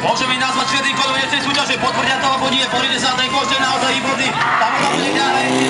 Môžeme nazvať všetkým kolegovia v tej súťaže, potvrdia to alebo nie, pozrite sa, ten koš je naozaj výborný, tam bude ďalej.